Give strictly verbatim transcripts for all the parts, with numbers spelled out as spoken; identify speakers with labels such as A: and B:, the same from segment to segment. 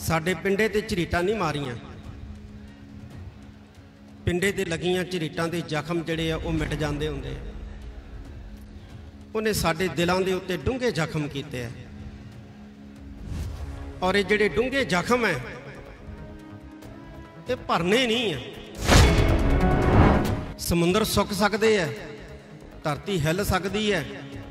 A: साडे पिंडे ते झरीटां नहीं मारियां, पिंडे ते लगियां झरीटां दे जख्म जिहड़े आ ओह मिट जांदे हुंदे आ। उन्हें साडे दिलां दे उत्ते डूंघे जख्म कीते हैं और ये जिहड़े डूंघे जख्म है ये भरने नहीं है। समुंदर सुक सकते है, धरती हिल सकती है,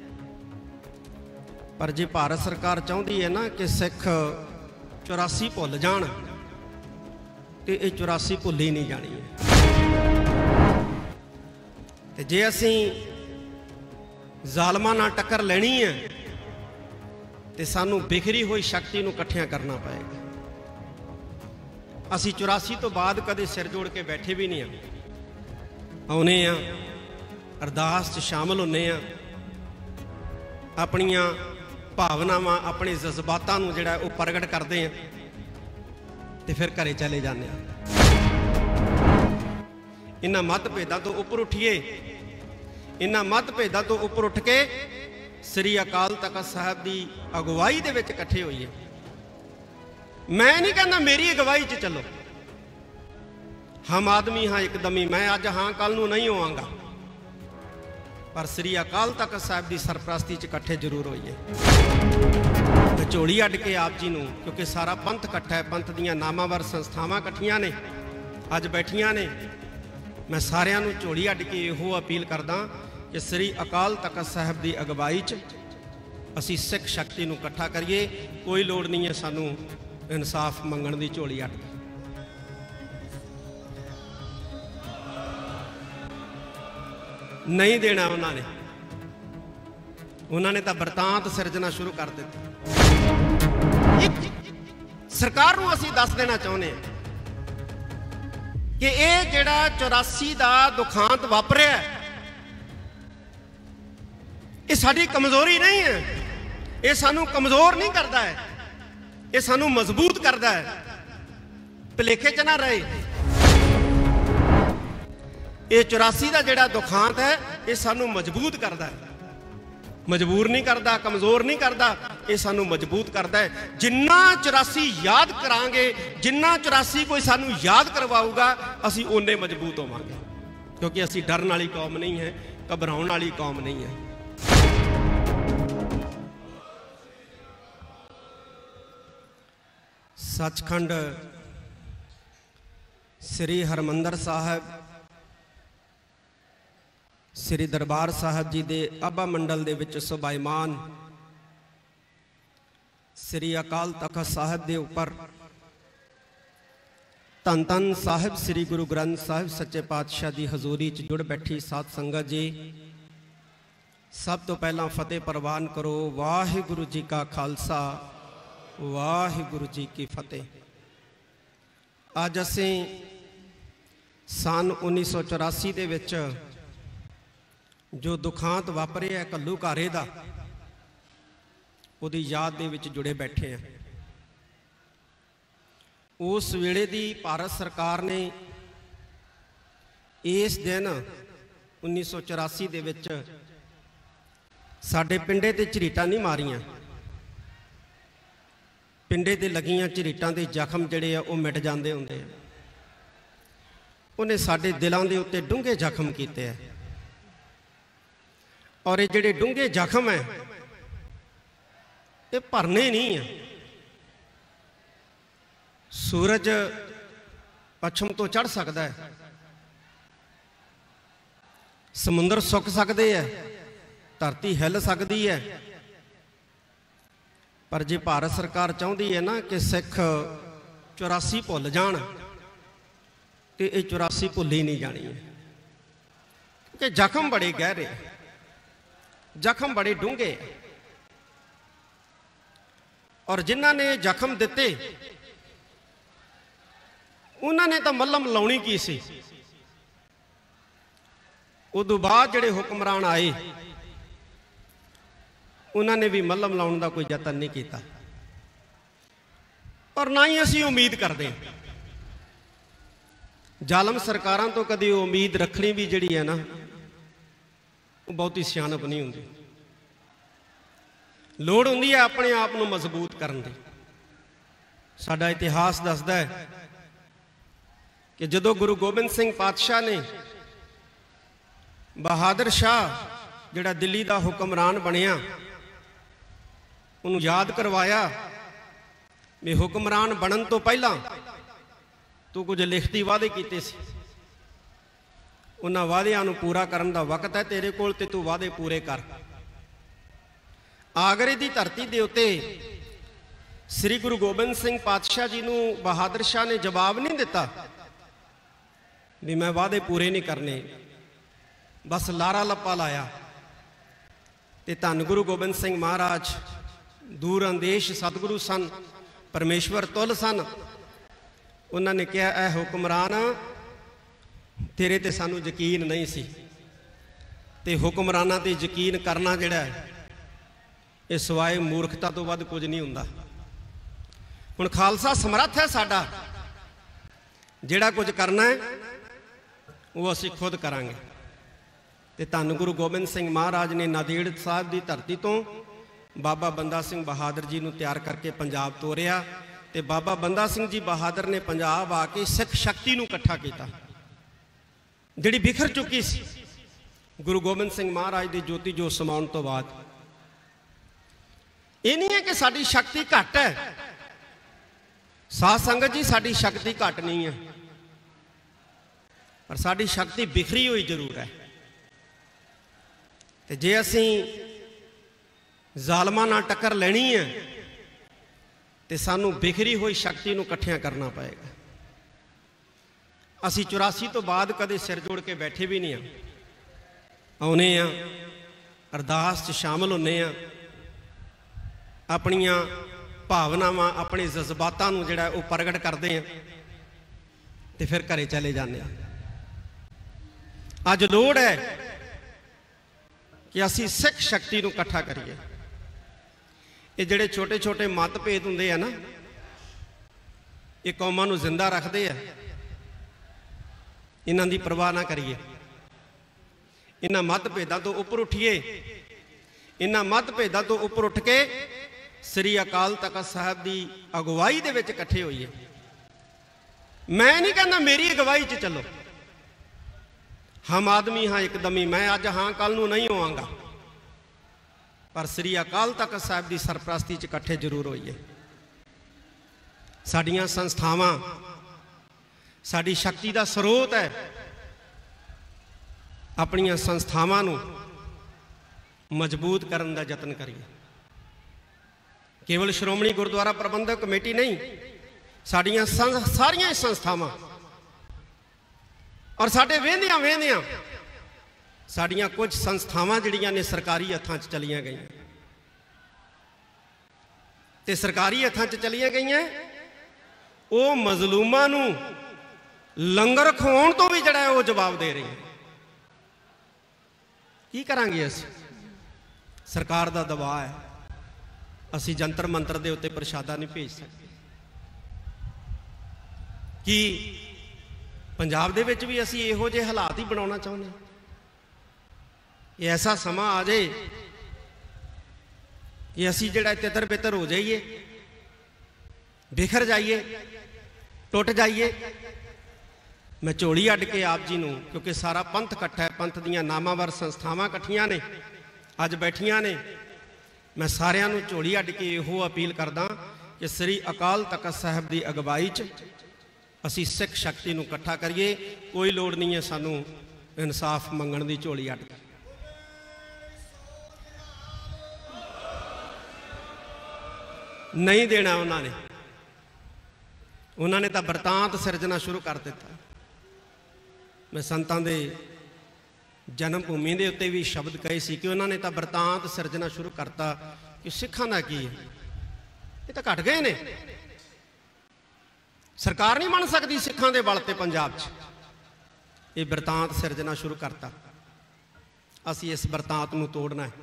A: पर जे भारत सरकार चाहती है ना कि सिख चौरासी भुल जाण तो ये चौरासी भुल ही नहीं जानी है। ते जे असी जालमां नाल टक्कर लेनी है तो सानू बिखरी हुई शक्ति नूं इकट्ठियां करना पएगा। असी चौरासी तो बाद कदे सिर जोड़ के बैठे भी नहीं आने आ, अरदास च शामिल होने आ, अपनियां भावनावां अपने जज्बातां नूं जिहड़ा ओह प्रगट करते हैं तो फिर घरे चले जाने। इन्हां मतभेदां तो उपर उठिए, इन्हां मतभेदां तो उपर उठ के श्री अकाल तख्त साहब की अगवाई दे विच इकट्ठे होइए। मैं नहीं कहना मेरी अगवाई च चलो, हम आदमी हाँ एकदम ही, मैं अज हाँ कल नूं नहीं होवांगा, पर श्री अकाल तख्त साहब की सरपरस्ती च इकट्ठे जरूर होइए। झोली अड्ड के आप जी नूं, क्योंकि सारा पंथ इकट्ठा है, पंथ दीयां नामावर संस्थावां इकट्ठियां ने अज बैठियां ने। मैं सारियां नूं झोली अड्ड के इहो अपील करदा कि श्री अकाल तख्त साहब की अगवाई च असी सिख शक्ति नूं इकट्ठा करिए। कोई लोड़ नहीं है सानू इंसाफ मंगण की झोली अड्ड नहीं देना। उन्होंने उन्होंने तो बरतांत सिरजना शुरू कर दी। सरकार नूं असी दस देना चाहुंदे हैं कि यह जिहड़ा चौरासी का दुखांत वापरिया ये साडी कमजोरी नहीं है, ये सानू कमजोर नहीं करता है, ये सानू मजबूत करता है। भुलेखे च ना रहे। ये चौरासी का जिहड़ा दुखांत है ये सानू मजबूत करता है, मजबूर नहीं करता, कमजोर नहीं करता, ये सानू मजबूत करता है। जिन्ना चौरासी याद करांगे, जिन्ना चौरासी कोई सानू याद करवाऊगा असी उन्ने मजबूत होवांगे, क्योंकि असी डरन वाली कौम नहीं है, घबराउण वाली कौम नहीं है। सचखंड श्री हरमंदर साहब श्री दरबार साहब जी दे अबा मंडल दे विच सुभाईमान श्री अकाल तख्त साहब दे उपर धन धन साहिब श्री गुरु ग्रंथ साहिब सच्चे पातशाह की हजूरी च जुड़ बैठी साध संगत जी, सब तो पहला फतेह प्रवान करो। वाहिगुरु जी का खालसा, वाहिगुरु जी की फतेह। अज असी सन उन्नीस सौ चौरासी दे विच जो दुखांत वापरिया घल्लूघारे दा, उहदी याद दे विच जुड़े बैठे हैं। उस वेले दी भारत सरकार ने इस दिन उन्नीस सौ चौरासी दे विच साडे पिंडे ते झरीटां नहीं मारियां, पिंडे ते लगियां झरीटां दे जख्म जिहड़े आ ओह मिट जांदे हुंदे आ। उन्हें साडे दिलां दे उत्ते डूंघे जख्म कीते हैं और ये जिहड़े डूंघे जख्म है ये भरने नहीं है। सूरज पश्चिम तो चढ़ सकता है, समुंदर सुक सकते हैं, धरती हिल सकती है, पर जे भारत सरकार चाहती है ना कि सिख चौरासी भुल जाण तो ये चौरासी भुल ही नहीं जानी है। क्योंकि जख्म बड़े गहरे, जख्म बड़े डूंघे, और जिन्हां ने जख्म दिते उन्होंने तो मल्लम लाउणी की सी। उदों बाद जिहड़े हुक्मरान आए उन्होंने भी मल्लम लाउण का कोई यतन नहीं किया, और ना ही असी उम्मीद करते। जालम सरकारां तो कभी उम्मीद रखनी भी जिहड़ी है ना बहुती सियाणप नहीं होंदी। लोड़ होंदी है अपने आप को मजबूत करने की। साडा इतिहास दसदा है कि जदों गुरु गोबिंद सिंह पातशाह ने बहादुर शाह जिहड़ा दिल्ली का हुक्मरान बनिया उन्होंने याद करवाया भी हुक्मरान बनन तो पहला तू कुछ लिखती वादे किए सी, उन्हां वादियां नूं पूरा करन दा वक्त है तेरे कोल ते तू वादे पूरे कर। आगरे की धरती के उत्ते श्री गुरु गोबिंद सिंह पातशाह जी नूं बहादुर शाह ने जवाब नहीं दिता भी मैं वादे पूरे नहीं करने, बस लारा लप्पा लाया। ते धन गुरु गोबिंद सिंह महाराज दूर अंदेश सतगुरु सन, परमेश्वर तुल सन। उन्होंने कहा ऐ हुक्मरान तेरे ते सानू यकीन नहीं सी, ते हुक्मराना ते यकीन करना जिहड़ा ये सिवाए मूर्खता तो वध कुछ नहीं हुंदा। हुण खालसा समर्थ है साडा, जिहड़ा कुछ करना है वो असीं खुद करांगे। ते धन गुरु गोबिंद सिंह महाराज ने नादेड़ साहब की धरती तो बाबा बंदा सिंह बहादुर जी नूं तैयार करके पंजाब तोरिया, ते बाबा बंदा सिंह जी बहादुर ने पंजाब आके सिख शक्ति नूं इकट्ठा किया जिहड़ी बिखर चुकी सी गुरु गोबिंद सिंह महाराज की ज्योति जो समाउण तो बाद। ये नहीं है कि साडी शक्ति घट है, साध संगत जी साडी शक्ति घट नहीं है, पर साडी शक्ति बिखरी हुई जरूर है। ते जे असीं ਜ਼ਾਲਮਾਂ नाल टक्कर लैनी है तो सानू बिखरी हुई शक्ति नूं इकट्ठियां करना पएगा। असीं चौरासी तो बाद कदे सिर जोड़ के बैठे भी नहीं हाँ, आउणे आ अरदास च शामिल होने आ, अपनियां भावनावां अपने जज्बातां नूं जिहड़ा वो प्रगट करते हैं तो फिर घरे चले जाने। अज लोड़ है कि असीं सिख शक्ति नूं इकट्ठा करिए। ये जिहड़े छोटे छोटे मतभेद हुंदे आ ना, ये कौमां नूं जिंदा रखते हैं। इन्हां दी परवाह ना करिए, इन्हां मतभेदां तो उपर उठिए। इन्हां मतभेदां तो उपर उठ के श्री अकाल तख्त साहब की अगवाई दे विच इकट्ठे होइए। मैं नहीं कहना मेरी अगवाई च चलो, हम आदमी हाँ एकदम ही, मैं अज हाँ कल नूं नहीं होवांगा, पर श्री अकाल तख्त साहब की सरपरस्ती च इकट्ठे जरूर होइए। साडियां संस्थावां साडी शक्ति का स्रोत है, अपनियां संस्थावां नूं मजबूत करने का यत्न करिए। केवल श्रोमणी गुरुद्वारा प्रबंधक कमेटी नहीं, साडियां सारियां संस्थावां और साडे वेंदियां वेंदियां साड़ियाँ कुछ संस्थावां जिहड़ियां ने सरकारी हत्थां च चलियां गईयां, ते सरकारी हत्थां च चलियां गईयां वो मजलूमां नूं लंगर खवाउण तो भी जिहड़ा वो जवाब दे रही हैं। की करांगे असीं? सरकार दा दबाव है, असीं जंतर मंतर दे उत्ते प्रशादा नहीं भेज सकते। कि पंजाब दे विच भी असीं इहो जिहे हालात ही बनाउणा चाहुंदे हां? ये ऐसा समा आ जाए कि असी जिहड़ा तितर बितर हो जाइए, बिखर जाइए, टुट जाइए। मैं झोली अड्ड के आप जी नूं, क्योंकि सारा पंथ इकट्ठा है, पंथ दीयां नामावर संस्थावां इकट्ठियां ने अज बैठियां ने, मैं सारियां नूं झोली अड्ड के इहो अपील करदा कि श्री अकाल तख्त साहब की अगवाई च असी सिख शक्ति नूं इकट्ठा करिए। कोई लोड़ नहीं है सानू इंसाफ मंगण की झोली अड्ड के। नहीं देना उन्होंने, उन्होंने तो बरतांत सिरजना शुरू कर दिता। मैं संतां दे जन्म भूमि के उत्ते भी शब्द कहे सी कि उन्होंने तो बरतांत सिरजना शुरू करता कि सिखां दा की है, ये तो घट गए ने। सरकार नहीं बन सकती सिखां दे बल ते पंजाब च, ये बरतांत सिरजना शुरू करता। असी इस बरतांत नूं तोड़ना है।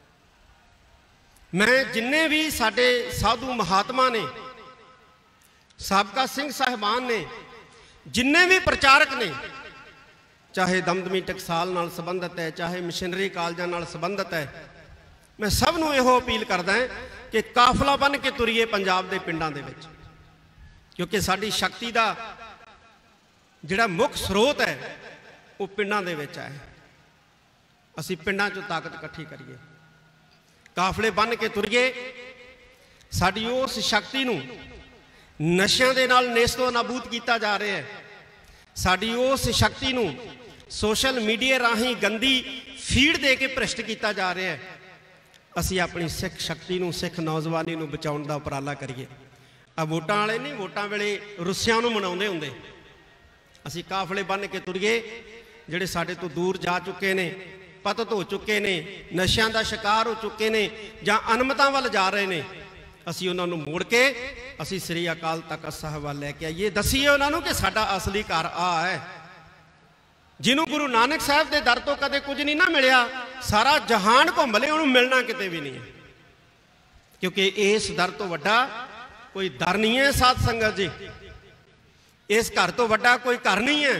A: मैं जिन्ने भी साडे साधु महात्मा ने, साबका सिंह साहिबान ने, जिन्ने भी प्रचारक ने, चाहे दमदमी टकसाल नाल संबंधित है, चाहे मिशनरी कालजां नाल संबंधित है, मैं सब नूं इहो अपील करदा है कि काफला बन के तुरीए पंजाब दे पिंडां दे विच। क्योंकि साडी शक्ति का जिहड़ा मुख स्रोत है वो पिंडां दे विच है। असीं पिंडां चों ताकत इकट्ठी करिए, काफले बन के तुरीए, साडी उस शक्ति नूं नशियां दे नाल नेस्तो नाबूद किया जा रहा है। साडी उस शक्ति नूं सोशल मीडिया राही गंदी फीड दे के भ्रष्ट किया जा रहा है। असीं अपनी सिख शक्ति नूं, सिख नौजवानी नूं बचाउण दा उपराला करिए। आ वोटां वाले नहीं, वोटां वेले रुस्सियां नूं मनाउंदे हुंदे, असीं काफले बन के तुरीए। जिहड़े साडे तो दूर जा चुके ने, पतत हो चुके ने, नशियां दा शिकार हो चुके ने जां अनमतां वल जा रहे ने, असीं उन्हां नूं मोड़ के असीं श्री अकाल तख्त साहिब वल लैके आइए। दसीए उन्हां नूं कि साडा असली घर आ है। जिन्हों गुरु नानक साहब के दर तो कदे कुछ नहीं ना मिलिया, सारा जहान घुम ले, उन्होंने मिलना किते भी नहीं है। क्योंकि इस दर तो वड्डा कोई दर नहीं है साध संगत जी, इस घर तो वड्डा कोई घर नहीं है।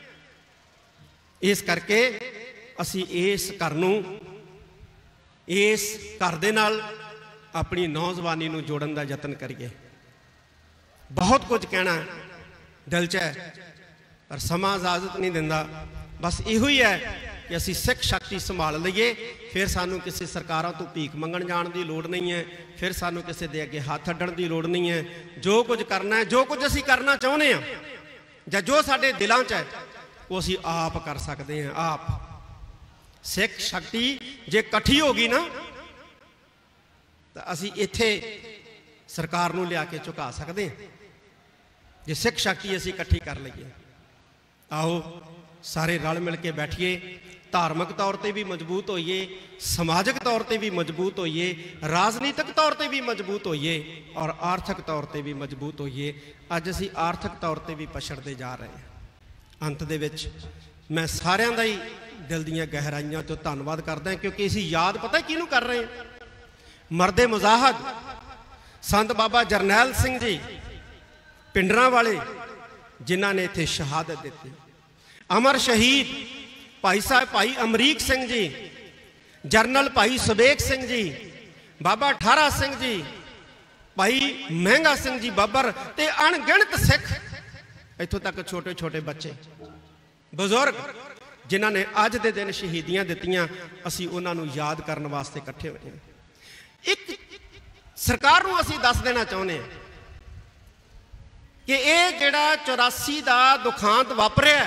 A: इस करके असी इस घर नूं, इस घर दे नाल अपनी नौजवानी नूं जोड़न दा यतन करिए। बहुत कुछ कहना दिल च है पर समा इजाजत नहीं दिंदा। बस इहो ही है कि असी सिख शक्ति संभाल लईए, फिर सानू किसी सरकारों तो भीख मंगण जाण की लोड़ नहीं है, फिर सानू किसी दे अगे हाथ अड्डण की लोड़ नहीं है। जो कुछ करना है, जो कुछ असी करना चाहुंदे हां जां जो साडे दिलां च है, वो असी आप कर सकते हैं। आप सिख शक्ति जे इकट्ठी होगी ना तो असी इत्थे सरकार नूं लिया के झुका सकते हैं। जे सिख शक्ति असी इकट्ठी कर लईए, आओ सारे रल मिल के बैठिए, धार्मिक तौर पर भी मजबूत होइए, समाजिक तौर पर भी मजबूत होइए, राजनीतिक तौर पर भी मजबूत होइए और आर्थिक तौर पर भी मजबूत होइए। अज असी आर्थिक तौर पर भी पछड़ते जा रहे हैं। अंत दे विच मैं सारिਆਂ ਦਾ ही दिल ਦੀਆਂ गहराइयां तो धन्नवाद करदा, क्योंकि असी याद पता किहनूं कर रहे हैं? मरदे मुजाहद संत बाबा जरनैल सिंह जी पिंडरां वाले, जिन्हां ने इत्थे शहादत दी। अमर शहीद भाई साहब भाई अमरीक सिंह जी, जरनल भाई सुबेग सिंह जी, बाबा ठारा सिंह जी, भाई महंगा सिंह जी बब्बर, ते अणगिणत सिख, इत्थों तक छोटे छोटे बच्चे बुजुर्ग जिन्हां ने अज दे दिन शहीदियां दित्तियां, असी उन्हां नूं याद करने वास्ते इकट्ठे होए हैं। एक सरकार नूं असी दस देना चाहुंदे हां कि यह जिहड़ा चौरासी का दुखांत वापरिया,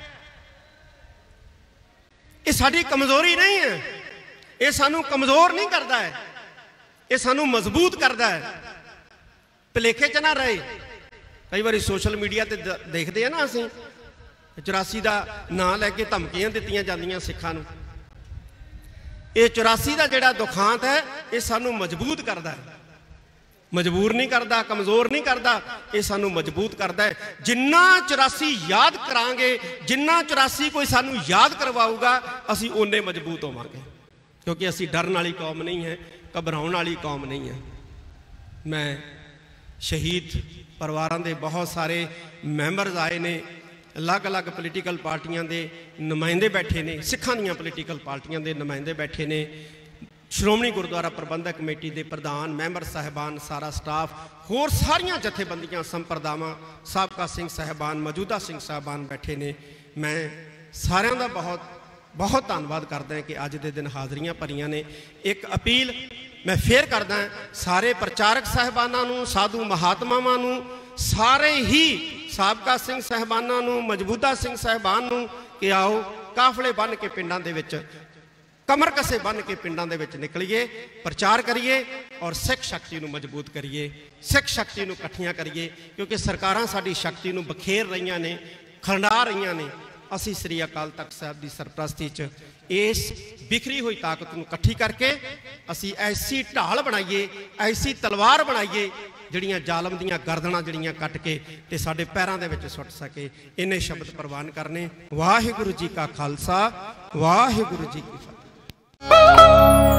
A: ये साडी कमजोरी नहीं है, ये सानू कमजोर नहीं करता है, ये सानू मजबूत करता है। भुलेखे च ना रहे। कई बार सोशल मीडिया ते देखते हैं ना, असी चौरासी का नां लैके धमकियां दित्तियां जांदियां सिखां नूं। ये चौरासी का जिहड़ा दुखांत है, ये सानू मजबूत करता है, मजबूर नहीं करता, कमजोर नहीं करता, ये सानू मजबूत करता है। जिन्ना चौरासी याद करांगे, जिन्ना चौरासी कोई सानू याद करवाऊगा, असी उन्ने मजबूत होवांगे। क्योंकि असी डरन वाली कौम नहीं है, घबराउण वाली कौम नहीं है। मैं शहीद परिवारां दे बहुत सारे मैंबरस आए ने, अलग अलग पोलीटिकल पार्टियां दे नुमाइंदे बैठे ने, सिखां दीयां पोलीटिकल पार्टियां दे नुमाइंदे बैठे ने, श्रोमणी गुरुद्वारा प्रबंधक कमेटी के प्रधान, मैंबर साहिबान, सारा स्टाफ, होर सारियां जथेबंदियां, संप्रदावां, साबका सिंह साहिबान, मौजूदा सिंह साहिबान बैठे ने। मैं सारियां दा बहुत बहुत धन्नवाद करदा कि अज दे दिन हाज़रियां भरियां ने। एक अपील मैं फिर करदा, सारे प्रचारक साहिबानां नूं, साधु महात्मावां नूं, सारे ही साबका सिंह साहिबानां नूं, मौजूदा सिंह साहिबान नूं कि आओ काफले बन के पिंडां दे विच, कमर कसे बन के पिंडां दे विच निकलीए, प्रचार करिए और सिख शक्ति नूं मजबूत करिए, सिख शक्ति नूं इकट्ठियां करिए। क्योंकि सरकारां साडी शक्ति नूं बखेर रहीआं ने, खंडा रहीआं ने। असी श्री अकाल तख्त साहिब की सरपरस्ती च इस बिखरी हुई ताकत नूं इकट्ठी करके असी ऐसी ढाल बनाइए, ऐसी तलवार बनाइए जिहड़ियां जालम दीयां गर्दनां जिहड़ियां कट के ते साडे पैरां दे विच सुट सके। इन्ने शब्द प्रवान करने। वाहिगुरू जी का खालसा, वाहिगुरू जी की फतेह।